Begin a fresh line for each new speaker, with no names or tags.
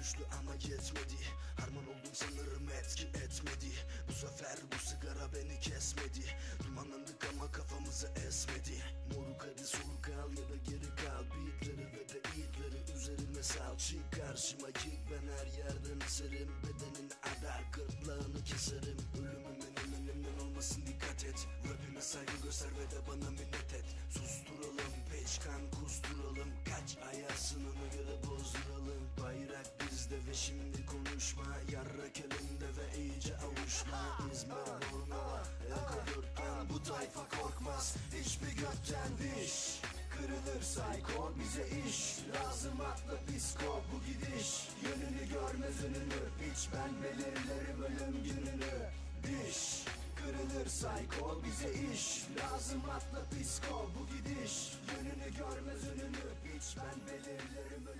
güçlü ama yetmedi. Harman oldum sanırım etki etmedi. Bu sefer bu sigara beni kesmedi. Dumanlandık ama kafamızı esmedi. Moruk hadi soluk al ya da geri kal. Beatleri ve de itleri üzerine sal. Çık karşıma yık, ben her yerden eserim. Bedenin adar gırtlağını keserim. Ölümümün önümden olmasın dikkat et. Rapime saygı göster ve de bana minnet et. Susturalım peşkan kusturalım. Kaç ayarsın ona göre bozduralım. Bayrak bizde ve şimdi konuşma. Yarrak elinde ve iyice avuşma. İzmir, Bornova, Eko bu tayfa korkmaz hiçbir gökten diş. Kırılır psycho bize iş lazım, akla psiko bu gidiş. Yönünü görmez önünü, hiç ben belirlerim ölüm gününü. Diş kırılır psycho bize iş lazım, akla psiko bu gidiş. Yönünü görmez önünü, hiç ben belirlerim ölüm